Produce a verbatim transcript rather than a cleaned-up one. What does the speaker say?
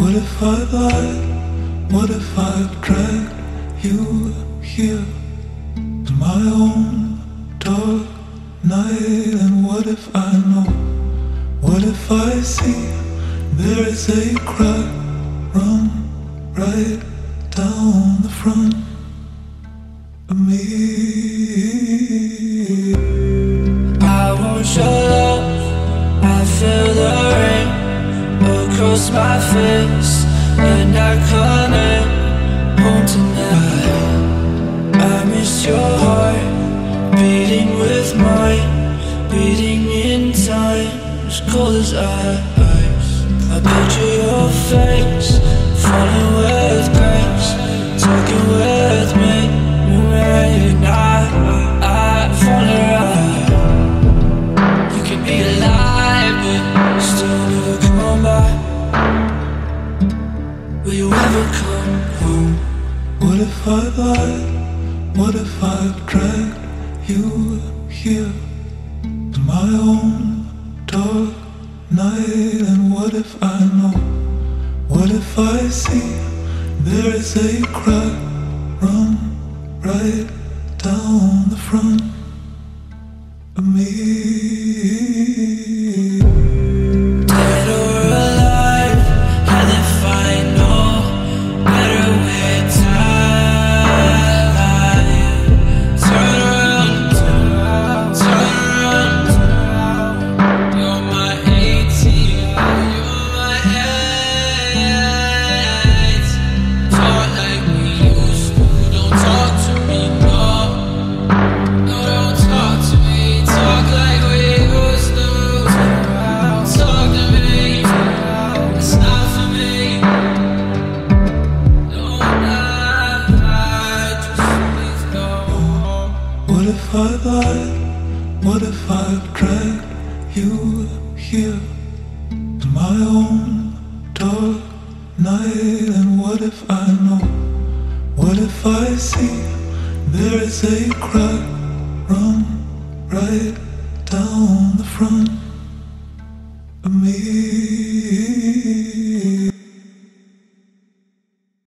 What if I lied? What if I dragged you here to my own dark night? And what if I know? What if I see there is a crack run right down the front of me? I want your love, I feel the rain across my face, and I coming home tonight. I miss your heart beating with mine, beating in time as cold as ice. I picture your face falling with grace, talking with me, and I, I fall around. You can be alive, but still never come back. Will you ever come home? What if I lied? What if I dragged you here to my own dark night? And what if I know? What if I see there is a crack run right down the front of me? Dead or alive, and if I know better with time, turn around, turn around, turn around, turn around. You're my A T M, you're my eight. Talk like we used to, don't talk to me, no. No, don't talk to me, talk like we used to. Talk to me, it's not for me. No, not, not, just please go home. What if I lied? What if I dragged you here to my own dark night? And what if I know? What if I see there is a crack run right down the front of me?